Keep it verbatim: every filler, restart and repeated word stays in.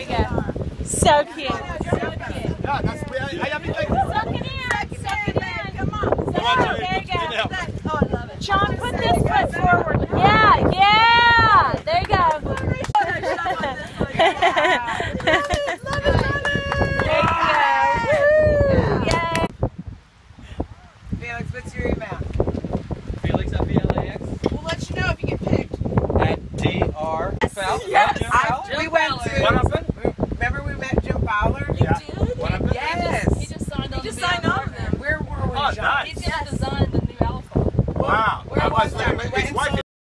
you go. So cute. So cute. Ja, das wäre. I have to take Suck it in. Suck it in. Come on. There you go. Oh, I love it. John, put this foot forward. Yeah, yeah. There you go. There you go. Woo. Yay. Felix, what's your email?